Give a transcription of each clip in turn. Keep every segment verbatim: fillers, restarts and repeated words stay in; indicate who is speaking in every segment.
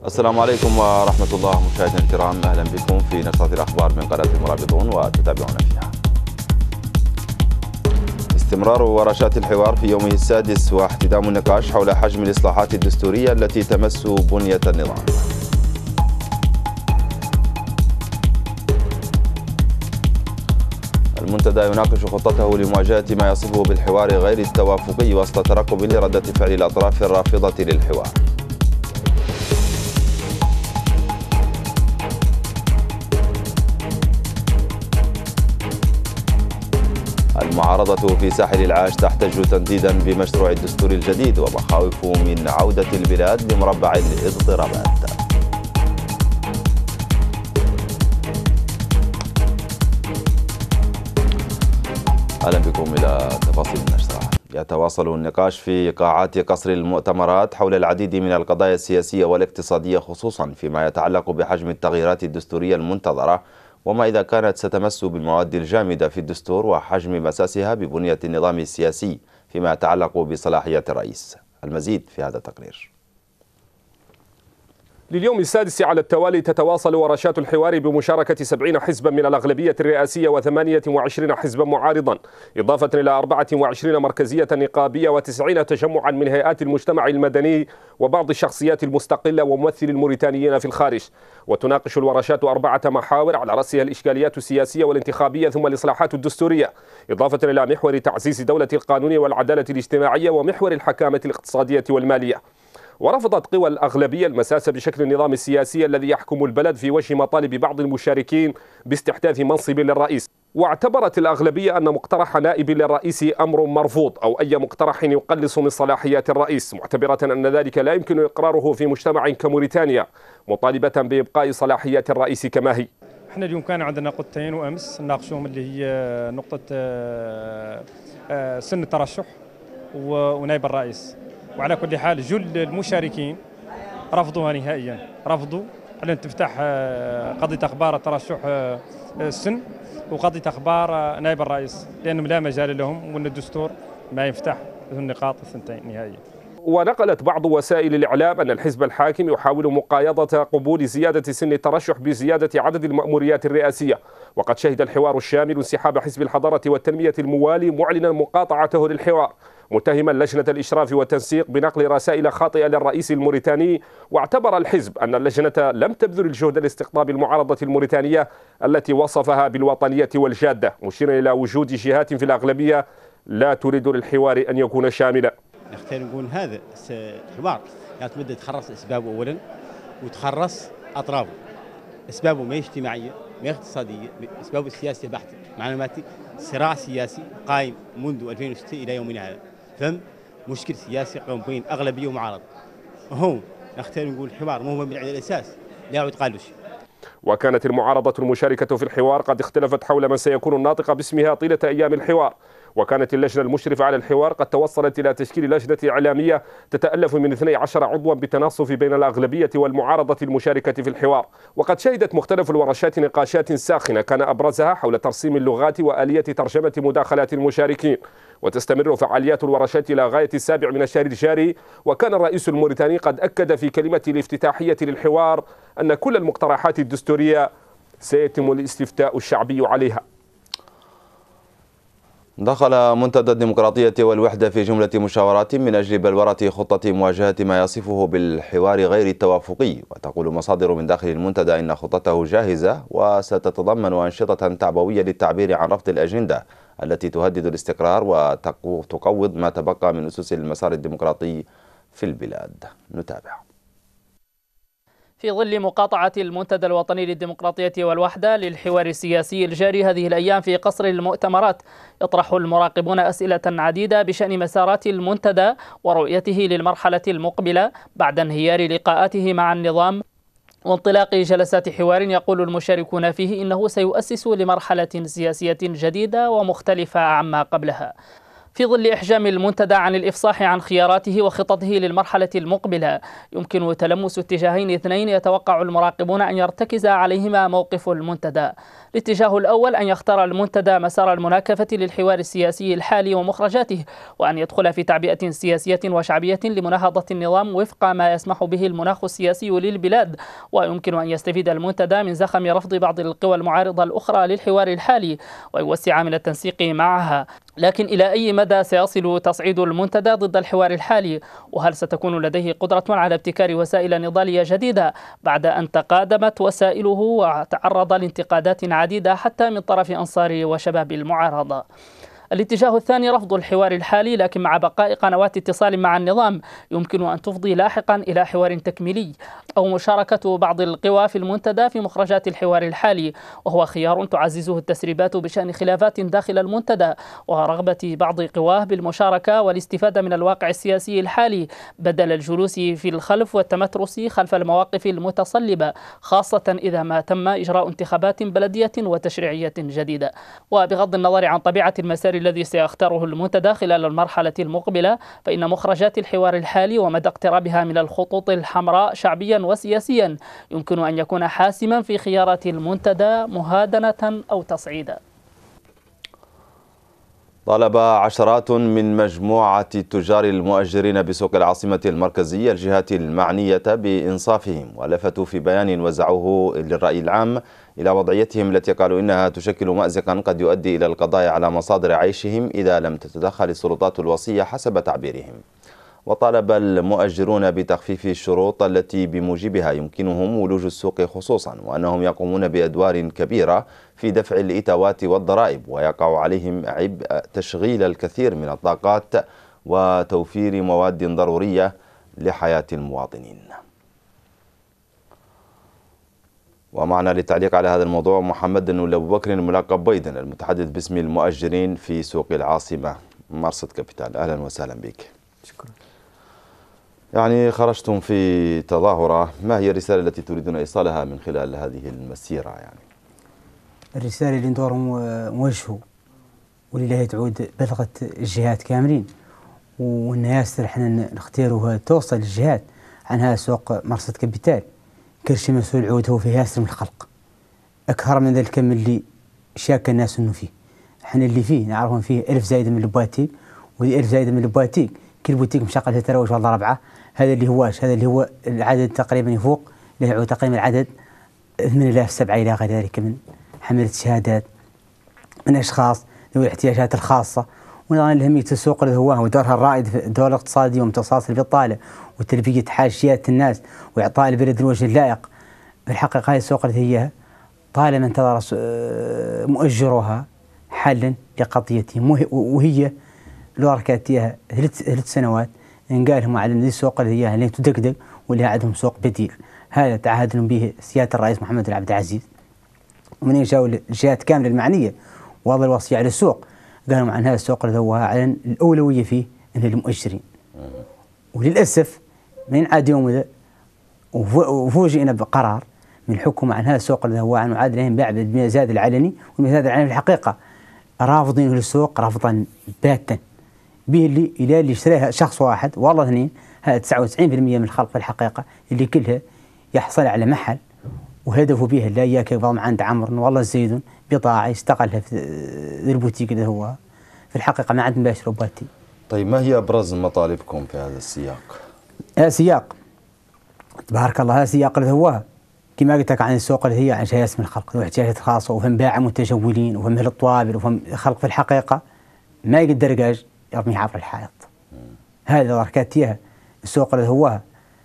Speaker 1: السلام عليكم ورحمة الله مشاهدينا الكرام، أهلا بكم في نشرة الأخبار من قناة المرابطون وتتابعون فيها. استمرار ورشات الحوار في يومه السادس واحتدام النقاش حول حجم الإصلاحات الدستورية التي تمس بنية النظام. المنتدى يناقش خطته لمواجهة ما يصفه بالحوار غير التوافقي وسط ترقب لردة فعل الأطراف الرافضة للحوار. المعارضة في ساحل العاج تحتج تنديدا بمشروع الدستور الجديد ومخاوف من عودة البلاد لمربع الاضطرابات. أهلا بكم إلى تفاصيل النشرة. يتواصل النقاش في قاعات قصر المؤتمرات حول العديد من القضايا السياسية والاقتصادية، خصوصا فيما يتعلق بحجم التغييرات الدستورية المنتظرة وما إذا كانت ستمس بالمواد الجامدة في الدستور وحجم مساسها ببنية النظام السياسي فيما يتعلق بصلاحيات الرئيس. المزيد في هذا التقرير.
Speaker 2: لليوم السادس على التوالي تتواصل ورشات الحوار بمشاركة سبعين حزبا من الأغلبية الرئاسية وثمانية وعشرين حزبا معارضا، إضافة إلى أربعة وعشرين مركزية نقابية وتسعين تجمعا من هيئات المجتمع المدني وبعض الشخصيات المستقلة وممثل الموريتانيين في الخارج. وتناقش الورشات أربعة محاور على رأسها الإشكاليات السياسية والانتخابية ثم الإصلاحات الدستورية، إضافة إلى محور تعزيز دولة القانون والعدالة الاجتماعية ومحور الحكامة الاقتصادية والمالية. ورفضت قوى الأغلبية المساس بشكل النظام السياسي الذي يحكم البلد في وجه مطالب بعض المشاركين باستحداث منصب للرئيس. واعتبرت الأغلبية أن مقترح نائب للرئيس أمر مرفوض أو أي مقترح يقلص من صلاحيات الرئيس، معتبرة أن ذلك لا يمكن إقراره في مجتمع كموريتانيا، مطالبة بإبقاء صلاحيات الرئيس كما هي.
Speaker 3: احنا اليوم كان عندنا نقطتين وأمس نناقشوهم، اللي هي نقطة سن الترشح ونائب الرئيس. وعلى كل حال جل المشاركين رفضوها نهائيا، رفضوا على ان تفتح قضيه اخبار ترشح السن وقضيه اخبار نائب الرئيس، لانهم لا مجال لهم وان الدستور ما يفتح النقاط الثنتين نهائيا.
Speaker 2: ونقلت بعض وسائل الإعلام أن الحزب الحاكم يحاول مقايضة قبول زيادة سن الترشح بزيادة عدد المأموريات الرئاسية. وقد شهد الحوار الشامل انسحاب حزب الحضارة والتنمية الموالي معلنا مقاطعته للحوار، متهما لجنة الإشراف والتنسيق بنقل رسائل خاطئة للرئيس الموريتاني. واعتبر الحزب أن اللجنة لم تبذل الجهد لاستقطاب المعارضة الموريتانية التي وصفها بالوطنية والجادة، مشيرا إلى وجود جهات في الأغلبية لا تريد للحوار أن يكون شاملا.
Speaker 4: نختار نقول هذا الحوار يعني تبدأ تخرص أسبابه أولا وتخرص أطرافه. أسبابه ما اجتماعية ما اقتصادية، أسبابه سياسية بحتة، معلوماتي صراع سياسي قائم منذ ألفين وستة إلى يومنا هذا. فهم مشكل سياسي قائم بين أغلبية ومعارضة. هون نختار نقول الحوار مو من على الأساس لا يعود قالوا شيء.
Speaker 2: وكانت المعارضة المشاركة في الحوار قد اختلفت حول من سيكون الناطق باسمها طيلة أيام الحوار. وكانت اللجنة المشرفة على الحوار قد توصلت إلى تشكيل لجنة إعلامية تتألف من اثني عشر عضوا بالتناصف بين الأغلبية والمعارضة المشاركة في الحوار. وقد شهدت مختلف الورشات نقاشات ساخنة كان أبرزها حول ترسيم اللغات وآلية ترجمة مداخلات المشاركين. وتستمر فعاليات الورشات إلى غاية السابع من الشهر الجاري. وكان الرئيس الموريتاني قد أكد في كلمة الافتتاحية للحوار أن كل المقترحات الدستورية سيتم الاستفتاء الشعبي عليها.
Speaker 1: دخل منتدى الديمقراطية والوحدة في جملة مشاورات من أجل بلورة خطة مواجهة ما يصفه بالحوار غير التوافقي. وتقول مصادر من داخل المنتدى إن خطته جاهزة وستتضمن أنشطة تعبوية للتعبير عن رفض الأجندة التي تهدد الاستقرار وتقوض ما تبقى من أسس المسار الديمقراطي في البلاد. نتابع.
Speaker 5: في ظل مقاطعة المنتدى الوطني للديمقراطية والوحدة للحوار السياسي الجاري هذه الأيام في قصر المؤتمرات، يطرح المراقبون أسئلة عديدة بشأن مسارات المنتدى ورؤيته للمرحلة المقبلة بعد انهيار لقاءاته مع النظام وانطلاق جلسات حوار يقول المشاركون فيه إنه سيؤسس لمرحلة سياسية جديدة ومختلفة عما قبلها. في ظل إحجام المنتدى عن الإفصاح عن خياراته وخططه للمرحلة المقبلة، يمكن تلمس اتجاهين اثنين يتوقع المراقبون أن يرتكز عليهما موقف المنتدى. الاتجاه الأول أن يختار المنتدى مسار المناكفة للحوار السياسي الحالي ومخرجاته، وأن يدخل في تعبئة سياسية وشعبية لمناهضة النظام وفق ما يسمح به المناخ السياسي للبلاد. ويمكن أن يستفيد المنتدى من زخم رفض بعض القوى المعارضة الأخرى للحوار الحالي ويوسع من التنسيق معها. لكن إلى أي مدى سيصل تصعيد المنتدى ضد الحوار الحالي؟ وهل ستكون لديه قدرة على ابتكار وسائل نضالية جديدة بعد أن تقادمت وسائله وتعرض لانتقادات عديدة حتى من طرف أنصار وشباب المعارضة؟ الاتجاه الثاني رفض الحوار الحالي، لكن مع بقاء قنوات اتصال مع النظام يمكن أن تفضي لاحقا إلى حوار تكميلي، أو مشاركة بعض القوى في المنتدى في مخرجات الحوار الحالي، وهو خيار تعززه التسريبات بشأن خلافات داخل المنتدى ورغبة بعض قواه بالمشاركة والاستفادة من الواقع السياسي الحالي بدل الجلوس في الخلف والتمترس خلف المواقف المتصلبة، خاصة إذا ما تم إجراء انتخابات بلدية وتشريعية جديدة. وبغض النظر عن طبيعة المسار الذي سيختاره المنتدى خلال المرحلة المقبلة، فإن مخرجات الحوار الحالي ومدى اقترابها من الخطوط الحمراء شعبيا وسياسيا يمكن أن يكون حاسما في خيارات المنتدى مهادنة أو تصعيدا.
Speaker 1: طالب عشرات من مجموعة تجار المؤجرين بسوق العاصمة المركزية الجهات المعنية بإنصافهم، ولفتوا في بيان وزعوه للرأي العام إلى وضعيتهم التي قالوا إنها تشكل مأزقا قد يؤدي إلى القضاء على مصادر عيشهم إذا لم تتدخل السلطات الوصية حسب تعبيرهم. وطالب المؤجرون بتخفيف الشروط التي بموجبها يمكنهم ولوج السوق خصوصا، وأنهم يقومون بأدوار كبيرة في دفع الإتاوات والضرائب، ويقع عليهم عبء تشغيل الكثير من الطاقات وتوفير مواد ضرورية لحياة المواطنين. ومعنا للتعليق على هذا الموضوع محمد بن أبو بكر الملقب بيضن، المتحدث باسم المؤجرين في سوق العاصمة مرصد كابيتال. أهلا وسهلا بك.
Speaker 6: شكرا.
Speaker 1: يعني خرجتم في تظاهرة، ما هي الرسالة التي تريدون إيصالها من خلال هذه المسيرة؟ يعني
Speaker 6: الرسالة اللي ندورهم موجهوا ولله تعود بلغت الجهات كاملين، والناس احنا نختاروها توصل للجهات عنها سوق مرصد كابيتال كرشي مسؤول عود هو فيه ياسر من الخلق أكثر من ذلك من اللي شاك الناس إنه فيه. احنا اللي فيه نعرفون فيه ألف زايدة من البواتيك، وذي ألف زايدة من البواتيك كل بوتيك مشغل في تروج والله ربعة. هذا اللي هواش هذا اللي هو العدد تقريبا يفوق له يعود تقريبا العدد ثمانية آلاف سبعة إلى غير ذلك من حملة شهادات من أشخاص ذوي الاحتياجات الخاصة. ونظام الأهمية السوق اللي هو ودورها الرائد في الدور الاقتصادي وامتصاص البطالة وتلبية حاجيات الناس وإعطاء البلد الوجه اللائق. في الحقيقة هذه السوق اللي هي طالما انتظر مؤجروها حلا لقضيتهم، وهي لو ركاتيها ثلاث ثلاث سنوات نقالهم على هذه السوق اللي هي اللي تدقدق واللي عندهم سوق بديل. هذا تعهد لهم به سيادة الرئيس محمد بن عبد العزيز، ومن جاءوا الجهات كاملة المعنية وضع الوصية على السوق قالوا عن هذا السوق اللي هو على الأولوية فيه إنه المؤجرين. وللأسف من عاد يوم ذا وفوجئنا بقرار من الحكومة عن هذا السوق اللي هو عن عاد لهم باع بالمزاد العلني، والمزاد العلني في الحقيقة رافضينه للسوق رفضا باتا به اللي إلى اللي اشتراها شخص واحد والله اثنين. هذا تسعة وتسعين بالمئة من الخلق في الحقيقة اللي كلها يحصل على محل وهدفوا بها لا إياك بعضهم عند عمر والله زيدون بضاعة يستقلها في البوتيك اللي هو في الحقيقة ما عند مباشر وباتي.
Speaker 1: طيب ما هي أبرز مطالبكم في هذا السياق؟
Speaker 6: هذا سياق تبارك الله، هذا سياق اللي هو كما قلت لك عن السوق اللي هي عن شيء من الخلق واحتياجات خاصة وفهم باع متجولين وفهم أهل الطوابل وفهم خلق في الحقيقة ما يقدر دقاج يرميه عبر الحائط. هذا ركات اياها السوق اللي هو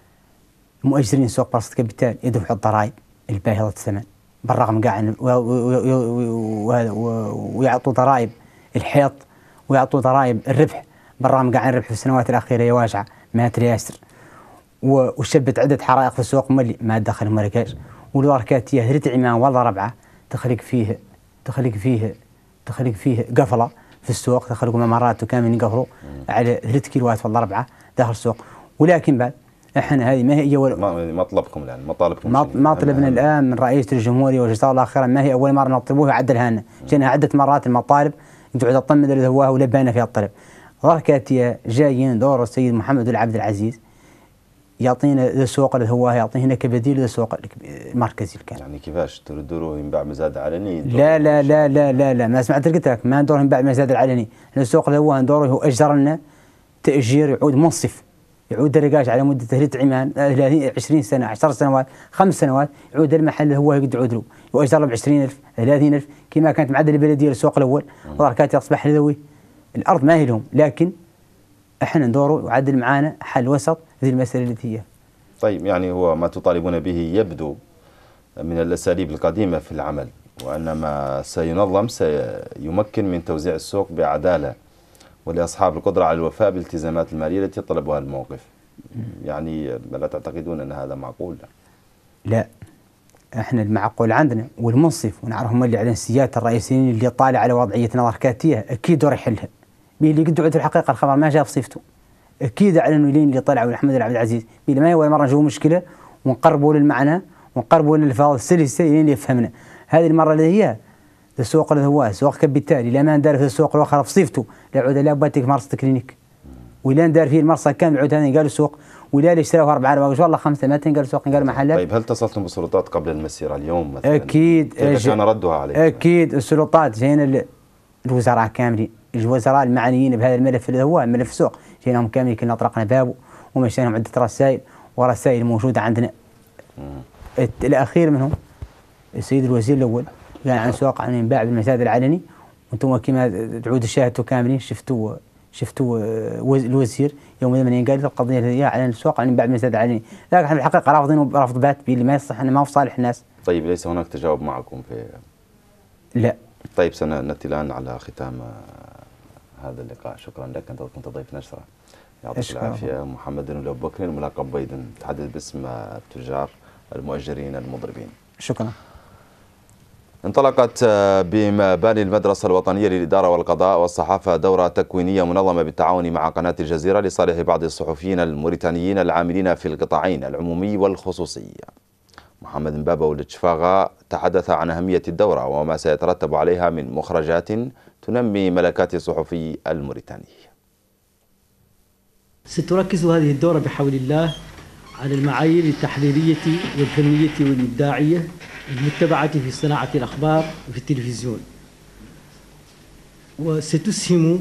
Speaker 6: مؤجرين سوق مرصد كابيتال يدفعوا الضرائب الباهظة الثمن بالرغم قاعد ويعطوا ضرائب الحيط ويعطوا ضرائب الربح بالرغم قاعد الربح في السنوات الأخيرة يا واجعة ما تري ياسر، وشبت عدة حرائق في السوق ملي ما دخل مركز ولو ركات اياها ثلاث عمان والله ربعة تخلق فيه تخلق فيه تخلق فيه قفلة في السوق، تخلقوا ممرات وكامل يقفلوا على ثلاث كيلوات والله ربعة داخل السوق. ولكن بعد احنا هذه ما هي أول
Speaker 1: مطلبكم الآن مطالبكم
Speaker 6: مطلبنا الآن من رئيس الجمهورية وجزاه الله خيرا ما هي أول مرة نطلبوها عدلها لنا، جينا عدة مرات المطالب تعود تطمن اللي هو ولبينا فيها الطلب. وركاتيا جايين دور السيد محمد العبد العزيز يعطينا السوق اللي هو يعطيه هنا كبديل للسوق المركزي الكامل.
Speaker 1: يعني كيفاش تردوا ينباع مزاد علني؟
Speaker 6: لا لا لا لا لا لا ما سمعت قلت لك ما ندور ينباع مزاد العلني، السوق اللي هو ندوره هو اجر لنا تاجير يعود منصف، يعود الرقاش على مده ثلاث عمان عشرين سنه عشر سنوات خمس سنوات، يعود المحل اللي هو يقعد يعود له يؤجر له ب عشرين ألف ثلاثين ألف كما كانت معدل البلديه للسوق الاول، وركات اصبح ذوي الارض ما هي لهم، لكن احنا ندوره يعدل معانا حل وسط هذه المساله التي هي.
Speaker 1: طيب يعني هو ما تطالبون به يبدو من الاساليب القديمه في العمل، وان ما سينظم سيمكن من توزيع السوق بعداله ولاصحاب القدره على الوفاء بالالتزامات الماليه التي طلبها الموقف. يعني لا تعتقدون ان هذا معقول؟
Speaker 6: لا، احنا المعقول عندنا والمنصف ونعرف هم اللي على السيادة الرئيسيين اللي طالع على وضعيتنا الركاتيه اكيد دور يحلها. به اللي قد في الحقيقه الخبر ما جاء بصيفته. اكيد اعلنوا لين اللي طلعوا محمد العبد العزيز، بلا ما اول مره نشوفوا مشكله ونقربوا للمعنى ونقربوا للفاظ السلسه لين اللي يفهمنا. هذه المره اللي هي السوق اللي هو سوق كبيتالي لا ما ندار في السوق الاخر في صيفته لا عود لا باتك مرصه كلينيك ولا ندار فيه المرصه كامل عود هذا قالوا سوق ولا اللي اشتراوه أربعة رواق والله خمسة ما قالوا سوق قالوا محلات.
Speaker 1: طيب هل اتصلتم بالسلطات قبل المسيره اليوم مثلا؟
Speaker 6: اكيد.
Speaker 1: كيف كان ردها عليكم؟
Speaker 6: اكيد السلطات جينا الوزراء كاملين، الوزراء المعنيين بهذا الملف اللي هو ملف السوق جيناهم كاملين كلنا طرقنا بابه ومشينا عده رسائل ورسائل موجوده عندنا. الاخير منهم السيد الوزير الاول قال عن سوق عن ينباع بالمزاد العلني، وانتم كما تعود شاهدتوا كاملين شفتوا شفتوا الوزير يوم ثمانية قال القضيه هي على السوق عن ينباع بالمزاد العلني، لكن احنا بالحقيقه رافضين رفض بات اللي ما يصح انه ما هو في صالح الناس.
Speaker 1: طيب ليس هناك تجاوب معكم في؟
Speaker 6: لا.
Speaker 1: طيب سنأتي الان على ختام هذا اللقاء. شكرا لك، انت كنت ضيف نشره. يعطيك العافيه. محمد بن ابو بكر الملقب بيضا، تحدث باسم التجار المؤجرين المضربين.
Speaker 6: شكرا.
Speaker 1: انطلقت بمباني المدرسة الوطنية للإدارة والقضاء والصحافة دورة تكوينية منظمة بالتعاون مع قناة الجزيرة لصالح بعض الصحفيين الموريتانيين العاملين في القطاعين العمومي والخصوصي. محمد مبابا والتشفاغا تحدث عن أهمية الدورة وما سيترتب عليها من مخرجات تنمي ملكات الصحفي الموريتاني.
Speaker 7: ستركز هذه الدورة بحول الله على المعايير التحليلية والفنية والإبداعية المتبعة في صناعة الأخبار في التلفزيون، وستسهم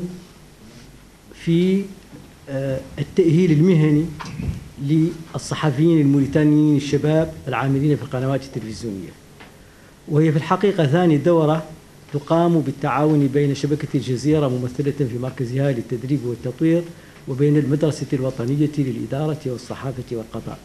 Speaker 7: في التأهيل المهني للصحفيين الموريتانيين الشباب العاملين في القنوات التلفزيونية. وهي في الحقيقة ثاني دورة تقام بالتعاون بين شبكة الجزيرة ممثلة في مركزها للتدريب والتطوير وبين المدرسة الوطنية للإدارة والصحافة والقضاء.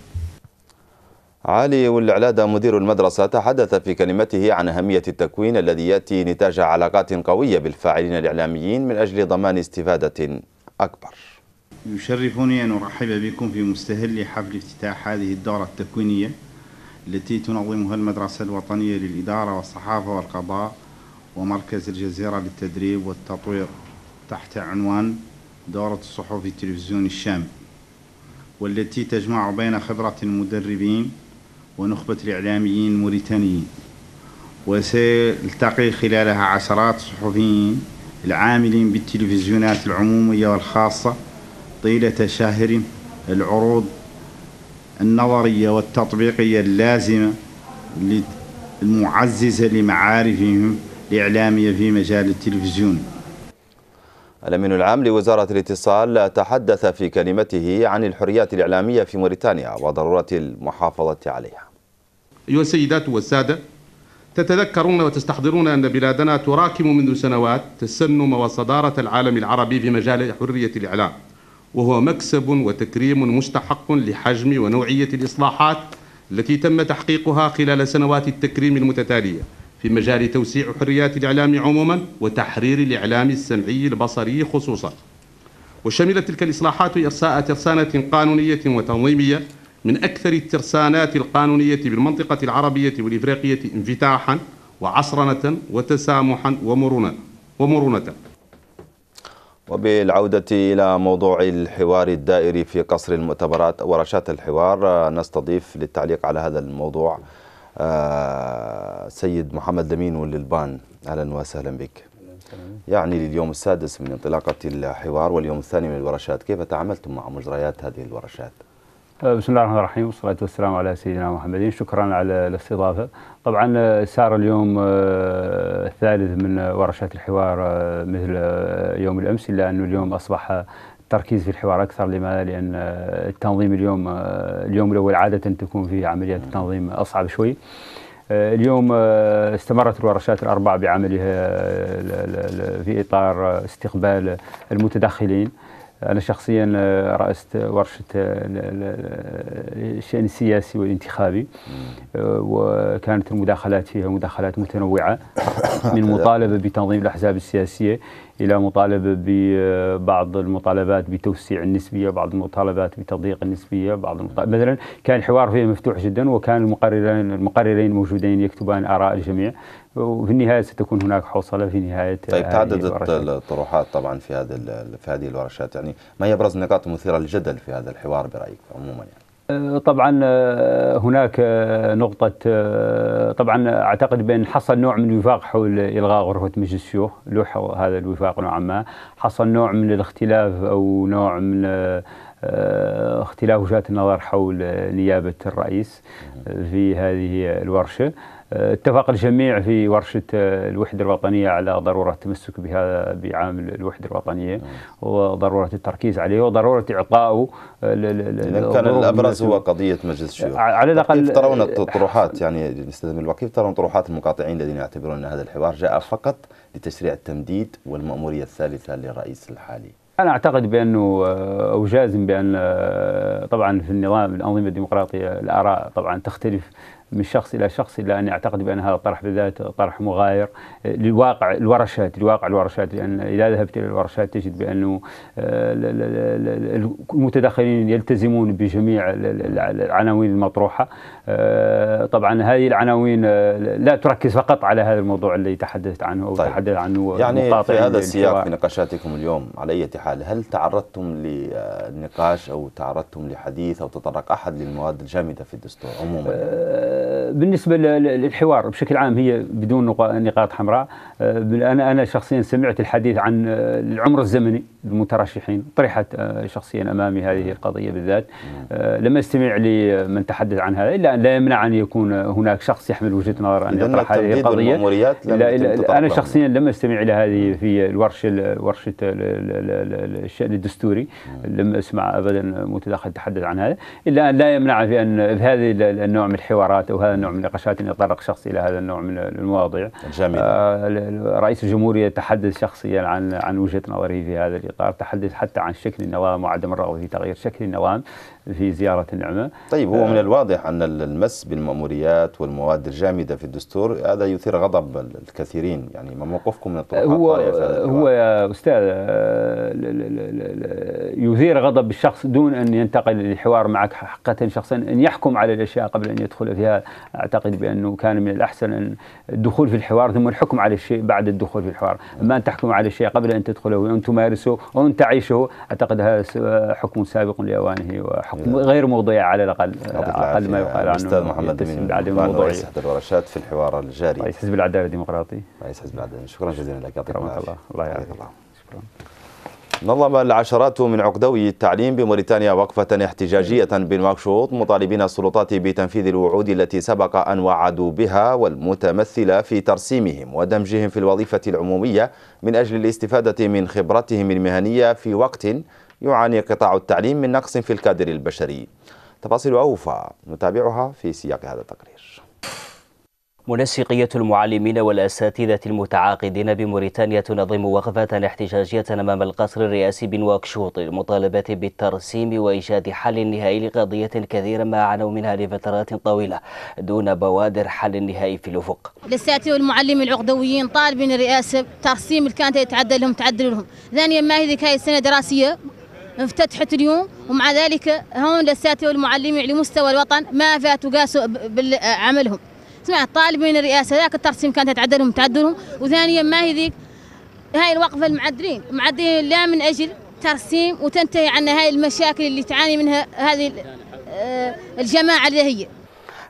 Speaker 1: علي والعلادة مدير المدرسة تحدث في كلمته عن أهمية التكوين الذي يأتي نتاج علاقات قوية بالفاعلين الإعلاميين من أجل ضمان استفادة أكبر.
Speaker 8: يشرفني أن أرحب بكم في مستهل حفل افتتاح هذه الدورة التكوينية التي تنظمها المدرسة الوطنية للإدارة والصحافة والقضاء ومركز الجزيرة للتدريب والتطوير تحت عنوان دورة الصحفي التلفزيوني الشامل، والتي تجمع بين خبرة المدربين ونخبة الإعلاميين الموريتانيين، وسيلتقي خلالها عشرات صحفيين العاملين بالتلفزيونات العمومية والخاصة طيلة شهر العروض النظرية والتطبيقية اللازمة المعززة لمعارفهم الإعلامية في مجال التلفزيون.
Speaker 1: الأمين العام لوزارة الاتصال تحدث في كلمته عن الحريات الإعلامية في موريتانيا وضرورة المحافظة عليها.
Speaker 9: أيها السيدات والسادة، تتذكرون وتستحضرون أن بلادنا تراكم منذ سنوات تسنم وصدارة العالم العربي في مجال حرية الإعلام، وهو مكسب وتكريم مستحق لحجم ونوعية الإصلاحات التي تم تحقيقها خلال سنوات التكريم المتتالية في مجال توسيع حريات الإعلام عموما وتحرير الإعلام السمعي البصري خصوصا. وشملت تلك الإصلاحات إرساء ترسانة قانونية وتنظيمية من أكثر الترسانات القانونية بالمنطقة العربية والإفريقية انفتاحا وعصرنة وتسامحا ومرونة ومرونة.
Speaker 1: وبالعودة إلى موضوع الحوار الدائري في قصر المؤتمرات ورشات الحوار، نستضيف للتعليق على هذا الموضوع سيد محمد لمين واللبان. أهلا وسهلا بك. يعني لليوم السادس من انطلاقة الحوار واليوم الثاني من الورشات، كيف تعاملتم مع مجريات هذه الورشات؟
Speaker 10: بسم الله الرحمن الرحيم والصلاة والسلام على سيدنا محمد. شكرا على الاستضافة. طبعا سار اليوم الثالث من ورشات الحوار مثل يوم الأمس، إلا أنه اليوم أصبح التركيز في الحوار أكثر. لماذا؟ لأن التنظيم اليوم اليوم الأول عادة تكون فيه عمليات التنظيم أصعب شوي. اليوم استمرت الورشات الأربع بعملها في إطار استقبال المتدخلين. أنا شخصيا رأست ورشة الشأن السياسي والانتخابي، وكانت المداخلات فيها مداخلات متنوعة، من مطالبة بتنظيم الأحزاب السياسية إلى مطالبة ببعض المطالبات بتوسيع النسبية، بعض المطالبات بتضييق النسبية، بعض المطالبات. مثلا كان الحوار فيه مفتوح جدا، وكان المقررين المقررين موجودين يكتبان آراء الجميع، وفي النهاية ستكون هناك حوصلة في نهاية.
Speaker 1: طيب تعددت الطروحات طبعا في هذه في هذه الورشات، يعني ما هي أبرز النقاط المثيرة للجدل في هذا الحوار برأيك عموما؟ يعني
Speaker 10: طبعا هناك نقطة، طبعا أعتقد بأن حصل نوع من الوفاق حول إلغاء غرفة مجلس الشيوخ، لوح هذا الوفاق نوعا ما. حصل نوع من الاختلاف أو نوع من اختلاف وجهات النظر حول نيابة الرئيس في هذه الورشة. اتفق الجميع في ورشة الوحدة الوطنية على ضرورة التمسك بهذا بعامل الوحدة الوطنية، وضرورة التركيز عليه، وضرورة إعطائه.
Speaker 1: إذا كان الأبرز هو قضية مجلس الشيوخ
Speaker 10: على الأقل.
Speaker 1: كيف ترون الطروحات، يعني نستخدم الوقت، كيف ترون طروحات المقاطعين الذين يعتبرون أن هذا الحوار جاء فقط لتشريع التمديد والمأمورية الثالثة للرئيس الحالي؟
Speaker 10: أنا أعتقد بأنه أو جازم بأن طبعا في النظام الأنظمة الديمقراطية الآراء طبعا تختلف من شخص إلى شخص، إلا أني أعتقد بأن هذا الطرح بالذات طرح مغاير للواقع الورشات لواقع الورشات لأن إذا ذهبت إلى الورشات تجد بأنه المتدخلين يلتزمون بجميع العناوين المطروحة. طبعا هذه العناوين لا تركز فقط على هذا الموضوع الذي تحدثت عنه أو
Speaker 1: طيب.
Speaker 10: تحدث عنه
Speaker 1: يعني في هذا السياق في نقاشاتكم اليوم على أي حال، هل تعرضتم للنقاش أو تعرضتم لحديث أو تطرق أحد للمواد الجامدة في الدستور عموما؟
Speaker 10: بالنسبة للحوار بشكل عام هي بدون نقاط حمراء. أنا أنا شخصيا سمعت الحديث عن العمر الزمني للمترشحين، طرحت شخصيا أمامي هذه القضية بالذات. لم استمع لمن تحدث عن هذا، إلا أن لا يمنع أن يكون هناك شخص يحمل وجهة نظر أن يطرح هذه القضية. أنا شخصيا لم استمع إلى هذه في الورشة ورشة الشأن الدستوري، لم أسمع أبدا متدخل يتحدث عن هذا، إلا أن لا يمنع في أن في هذه النوع من الحوارات أو هذا النوع من النقاشات أن يتطرق شخص إلى هذا النوع من المواضيع. آه رئيس الجمهورية تحدث شخصيا عن عن وجهة نظره في هذا الإطار، تحدث حتى عن شكل النظام وعدم الرغبة في تغيير شكل النظام في زيارة النعمة.
Speaker 1: طيب هو من الواضح أن المس بالمأموريات والمواد الجامدة في الدستور هذا يثير غضب الكثيرين، يعني ما موقفكم من الطروحات؟
Speaker 10: هو هو يا أستاذ يثير غضب الشخص دون أن ينتقل للحوار معك حقيقة شخصا أن يحكم على الأشياء قبل أن يدخل فيها. أعتقد بأنه كان من الأحسن أن الدخول في الحوار ثم الحكم على الشيء بعد الدخول في الحوار، أما أن تحكم على الشيء قبل أن تدخله وأن تمارسه وأن تعيشه. أعتقد هذا حكم سابق لأوانه وحكم غير موضوع على الأقل، أقل ما يقال عنه.
Speaker 1: أستاذ محمد
Speaker 10: بعدم الموضوع.
Speaker 1: رئيس إحدى الورشات في الحوار الجاري،
Speaker 10: رئيس حزب العدالة الديمقراطي.
Speaker 1: رئيس حزب العدالة، شكرا جزيلا لك، يعطيك
Speaker 10: العافية. الله يعافيك. شكرا.
Speaker 1: نظم العشرات من عقدوي التعليم بموريتانيا وقفة احتجاجية بنواكشوط، مطالبين السلطات بتنفيذ الوعود التي سبق أن وعدوا بها والمتمثلة في ترسيمهم ودمجهم في الوظيفة العمومية من أجل الاستفادة من خبرتهم المهنية في وقت يعاني قطاع التعليم من نقص في الكادر البشري. تفاصيل أوفى نتابعها في سياق هذا التقرير.
Speaker 11: منسقية المعلمين والأساتذة المتعاقدين بموريتانيا تنظم وقفة احتجاجية أمام القصر الرئاسي بنواكشوط للمطالبة بالترسيم وإيجاد حل نهائي لقضية كثيرا ما عانوا منها لفترات طويلة دون بوادر حل نهائي في الأفق.
Speaker 12: الأساتذة والمعلمين العقدويين طالبين الرئاسة ترسيم اللي كانت يتعدل لهم تعدل لهم. ثانيا ما هي هاي السنة دراسية افتتحت اليوم، ومع ذلك هون الأساتذة والمعلمين على مستوى الوطن ما فاتوا قاسوا بعملهم. سمعت طالبين الرئاسة ذاك الترسيم كانت تتعدلهم تعدلهم. وثانيا ما هي ذيك هاي الوقفة المعدلين معدلين لا من أجل ترسيم وتنتهي عنا هاي المشاكل اللي تعاني منها هذه الجماعة اللي هي.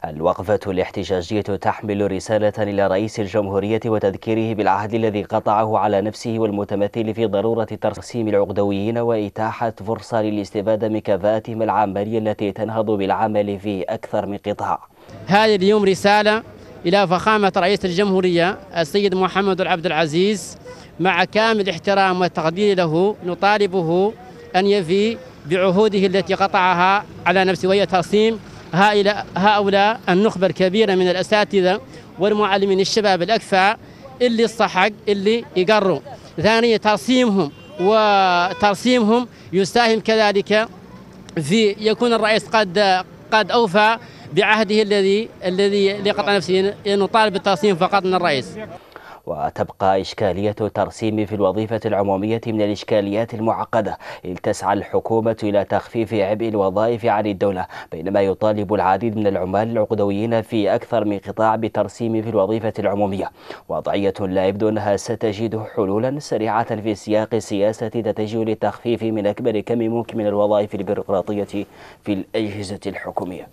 Speaker 11: الوقفة الاحتجاجية تحمل رسالة إلى رئيس الجمهورية وتذكيره بالعهد الذي قطعه على نفسه والمتمثل في ضرورة ترسيم العقدويين وإتاحة فرصة للاستفادة من كفاءتهم العملية التي تنهض بالعمل في أكثر من قطاع.
Speaker 13: هذه اليوم رسالة إلى فخامة رئيس الجمهورية السيد محمد عبد العزيز، مع كامل احترام والتقدير له نطالبه أن يفي بعهوده التي قطعها على نفسه، وهي ترسيم هؤلاء النخبة الكبيرة من الأساتذة والمعلمين الشباب الأكفاء اللي الصحق اللي يقروا. ثانيا ترسيمهم وترسيمهم يساهم كذلك في يكون الرئيس قد قد أوفى بعهده الذي الذي لقطع نفسه. نطالب بالترسيم فقط من الرئيس.
Speaker 11: وتبقى إشكالية الترسيم في الوظيفة العمومية من الإشكاليات المعقدة، إذ تسعى الحكومة إلى تخفيف عبء الوظائف عن الدولة، بينما يطالب العديد من العمال العقدويين في أكثر من قطاع بالترسيم في الوظيفة العمومية. وضعية لا يبدو أنها ستجد حلولا سريعة في سياق السياسة تتجه للتخفيف من أكبر كم ممكن من الوظائف البيروقراطية في الأجهزة الحكومية.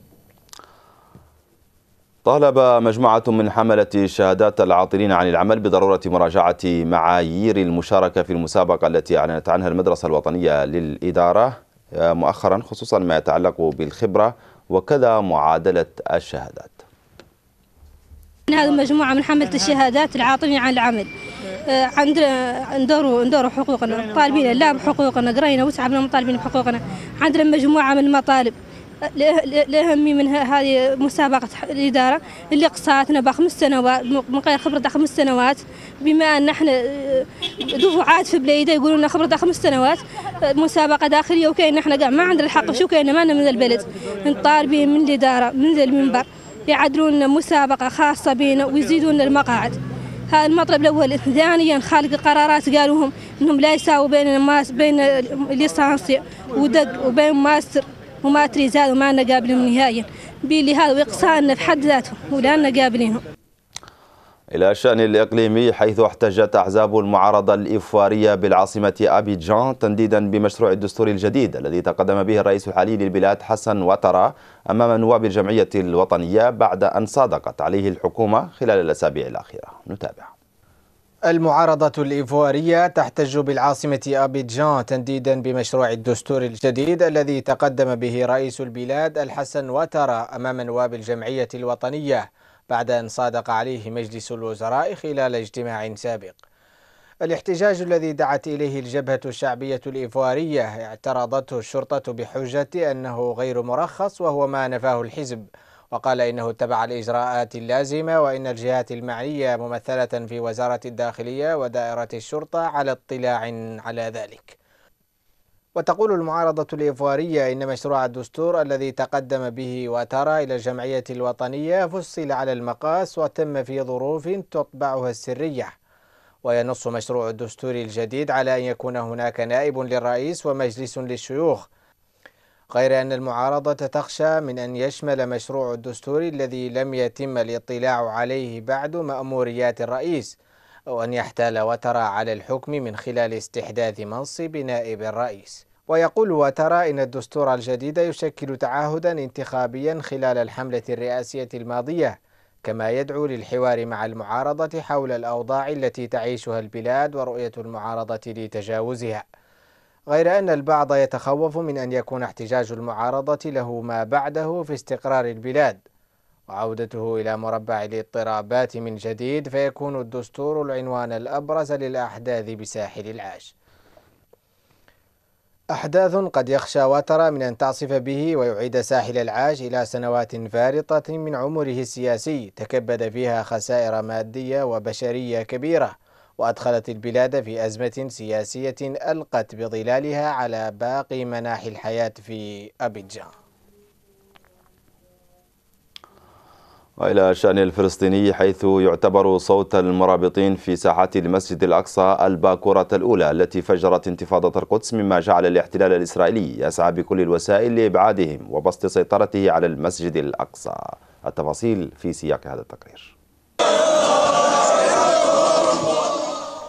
Speaker 1: طالب مجموعة من حملة شهادات العاطلين عن العمل بضرورة مراجعة معايير المشاركة في المسابقة التي أعلنت عنها المدرسة الوطنية للإدارة مؤخرا، خصوصا ما يتعلق بالخبرة وكذا معادلة الشهادات.
Speaker 14: هذه مجموعة من حملة الشهادات العاطلين عن العمل. عندنا ندوروا ندوروا حقوقنا، طالبين لا بحقوقنا، قرينا وسعبنا مطالبين بحقوقنا. عندنا مجموعة من المطالب الأهمية منها هذه مسابقة الإدارة اللي قصاتنا بخمس سنوات من غير خبرة خمس سنوات، بما أن احنا دفعات في بليدة يقولون لنا خبرة خمس سنوات مسابقة داخلية، وكأن احنا ما عندنا الحق شو كأن ما من البلد. نطالبين من الإدارة من المنبر يعدلون مسابقة خاصة بينا ويزيدون المقاعد. هذا المطلب الأول. ثانيا خالق القرارات قالوهم أنهم لا يساووا بين الماس بين الليسانسي ودق وبين ماستر وما تريز، هذا وما لنا قابلين نهائيا. بيلي هذا وإقصائنا في حد ذاته ولا لنا قابلينهم.
Speaker 1: إلى الشأن الإقليمي، حيث احتجت أحزاب المعارضة الإيفوارية بالعاصمة أبيجان تنديدا بمشروع الدستور الجديد الذي تقدم به الرئيس الحالي للبلاد حسن واترا أمام نواب الجمعية الوطنية بعد أن صادقت عليه الحكومة خلال الأسابيع الأخيرة. نتابع.
Speaker 15: المعارضة الإيفوارية تحتج بالعاصمة أبيجان تنديدا بمشروع الدستور الجديد الذي تقدم به رئيس البلاد الحسن واترا أمام نواب الجمعية الوطنية بعد أن صادق عليه مجلس الوزراء خلال اجتماع سابق. الاحتجاج الذي دعت إليه الجبهة الشعبية الإيفوارية اعترضته الشرطة بحجة أنه غير مرخص، وهو ما نفاه الحزب، وقال إنه اتبع الإجراءات اللازمة وإن الجهات المعنية ممثلة في وزارة الداخلية ودائرة الشرطة على اطلاع على ذلك. وتقول المعارضة الإيفوارية إن مشروع الدستور الذي تقدم به واترا إلى الجمعية الوطنية فصل على المقاس وتم في ظروف تطبعها السرية. وينص مشروع الدستور الجديد على أن يكون هناك نائب للرئيس ومجلس للشيوخ، غير أن المعارضة تخشى من أن يشمل مشروع الدستور الذي لم يتم الاطلاع عليه بعد مأموريات الرئيس، أو أن يحتال واترا على الحكم من خلال استحداث منصب نائب الرئيس. ويقول واترا إن الدستور الجديد يشكل تعهدا انتخابيا خلال الحملة الرئاسية الماضية، كما يدعو للحوار مع المعارضة حول الأوضاع التي تعيشها البلاد ورؤية المعارضة لتجاوزها، غير أن البعض يتخوف من أن يكون احتجاج المعارضة له ما بعده في استقرار البلاد وعودته إلى مربع الاضطرابات من جديد، فيكون الدستور العنوان الأبرز للأحداث بساحل العاج. أحداث قد يخشى واترا من أن تعصف به ويعيد ساحل العاج إلى سنوات فارطة من عمره السياسي تكبد فيها خسائر مادية وبشرية كبيرة، وأدخلت البلاد في أزمة سياسية ألقت بظلالها على باقي مناحي الحياة في أبيجان.
Speaker 1: وإلى الشأن الفلسطيني، حيث يعتبر صوت المرابطين في ساحات المسجد الأقصى الباكورة الأولى التي فجرت انتفاضة القدس، مما جعل الاحتلال الإسرائيلي يسعى بكل الوسائل لإبعادهم وبسط سيطرته على المسجد الأقصى. التفاصيل في سياق هذا التقرير.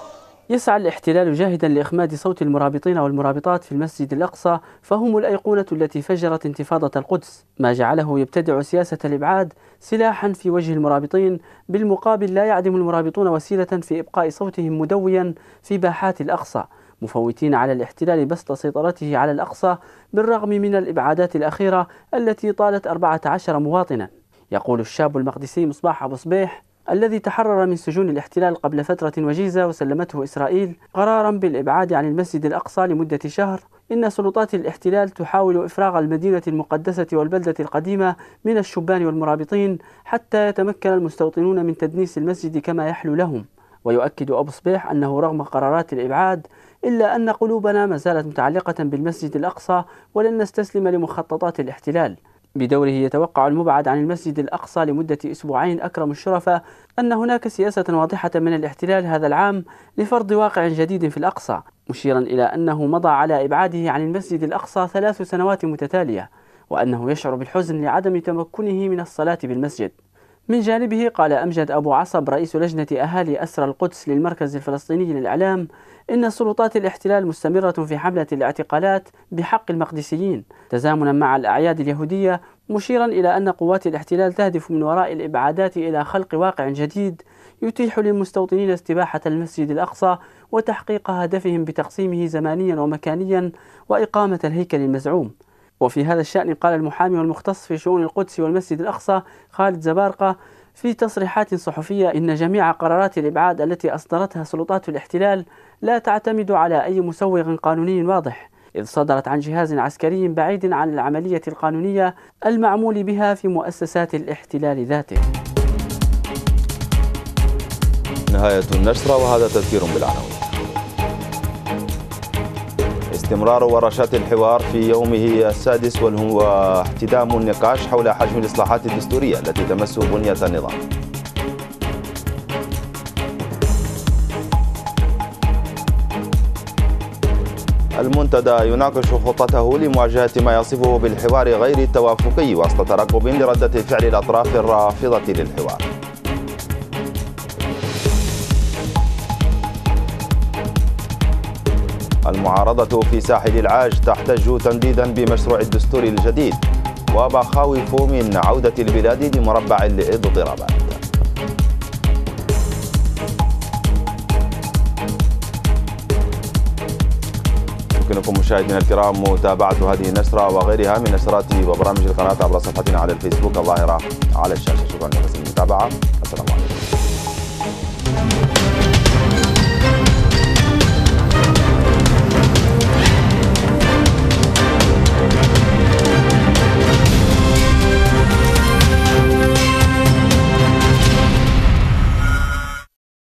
Speaker 16: يسعى الاحتلال جاهدا لإخماد صوت المرابطين والمرابطات في المسجد الأقصى، فهم الأيقونة التي فجرت انتفاضة القدس، ما جعله يبتدع سياسة الإبعاد سلاحا في وجه المرابطين. بالمقابل لا يعدم المرابطون وسيلة في إبقاء صوتهم مدويا في باحات الأقصى، مفوتين على الاحتلال بسط سيطرته على الأقصى بالرغم من الإبعادات الأخيرة التي طالت أربعة عشر مواطنا. يقول الشاب المقدسي مصباح أبو صبيح الذي تحرر من سجون الاحتلال قبل فترة وجيزة وسلمته إسرائيل قرارا بالإبعاد عن المسجد الأقصى لمدة شهر، إن سلطات الاحتلال تحاول إفراغ المدينة المقدسة والبلدة القديمة من الشبان والمرابطين حتى يتمكن المستوطنون من تدنيس المسجد كما يحلو لهم. ويؤكد أبو صبيح أنه رغم قرارات الإبعاد إلا أن قلوبنا ما زالت متعلقة بالمسجد الأقصى ولن نستسلم لمخططات الاحتلال. بدوره يتوقع المبعد عن المسجد الأقصى لمدة أسبوعين أكرم الشرفاء أن هناك سياسة واضحة من الاحتلال هذا العام لفرض واقع جديد في الأقصى، مشيرا إلى أنه مضى على إبعاده عن المسجد الأقصى ثلاث سنوات متتالية، وأنه يشعر بالحزن لعدم تمكنه من الصلاة بالمسجد. من جانبه قال أمجد أبو عصب رئيس لجنة أهالي أسرى القدس للمركز الفلسطيني للإعلام إن سلطات الاحتلال مستمرة في حملة الاعتقالات بحق المقدسيين تزامنا مع الأعياد اليهودية، مشيرا إلى أن قوات الاحتلال تهدف من وراء الإبعادات إلى خلق واقع جديد يتيح للمستوطنين استباحة المسجد الأقصى وتحقيق هدفهم بتقسيمه زمانيا ومكانيا وإقامة الهيكل المزعوم. وفي هذا الشأن قال المحامي والمختص في شؤون القدس والمسجد الأقصى خالد زبارقة في تصريحات صحفية إن جميع قرارات الإبعاد التي أصدرتها سلطات الاحتلال لا تعتمد على أي مسوغ قانوني واضح، إذ صدرت عن جهاز عسكري بعيد عن العملية القانونية المعمول بها في مؤسسات الاحتلال ذاته.
Speaker 1: نهاية النشرة وهذا تذكير بالعناوين. استمرار ورشات الحوار في يومه السادس وهو احتدام النقاش حول حجم الإصلاحات الدستورية التي تمس بنية النظام. المنتدى يناقش خطته لمواجهة ما يصفه بالحوار غير التوافقي وسط ترقب لردة فعل الأطراف الرافضة للحوار. المعارضة في ساحل العاج تحتج تنديدا بمشروع الدستور الجديد ومخاوف من عودة البلاد لمربع الاضطرابات. يمكنكم مشاهدينا الكرام متابعة هذه النشرة وغيرها من نشرات وبرامج القناة عبر صفحتنا على الفيسبوك الظاهرة على الشاشة. شكرا لحسن المتابعة. السلام عليكم.